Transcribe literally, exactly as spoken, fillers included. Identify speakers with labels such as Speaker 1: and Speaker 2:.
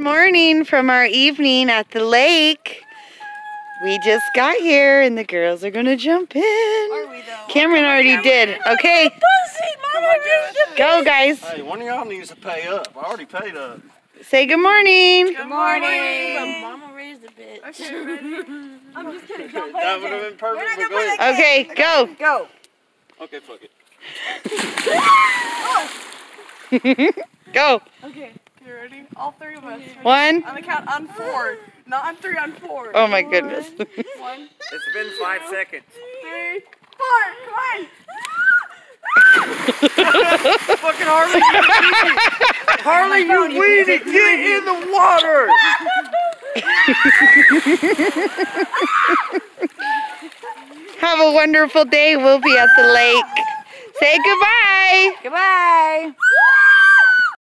Speaker 1: morning from our evening at the lake. We just got here and the girls are gonna jump in.
Speaker 2: Are we though?
Speaker 1: Cameron already did. Okay. Go guys.
Speaker 3: Hey, one of y'all needs to pay up. I already paid up.
Speaker 1: Say good morning.
Speaker 2: Good morning. But Mama raised a bit. Okay, ready? I'm just kidding. Don't play
Speaker 3: That would have been perfect, but go ahead.
Speaker 1: Okay, go.
Speaker 2: Go.
Speaker 3: Okay, fuck it.
Speaker 1: Go.
Speaker 2: Okay, you ready? All three of us.
Speaker 1: One.
Speaker 2: On the count on four. Not on three, on four.
Speaker 1: Oh my goodness.
Speaker 2: One,
Speaker 3: It's been five seconds.
Speaker 2: three, four. Come on.
Speaker 3: Fucking Harley, Harley, you weedy. Get in the water.
Speaker 1: Have a wonderful day. We'll be at the lake. Say goodbye.
Speaker 2: Goodbye.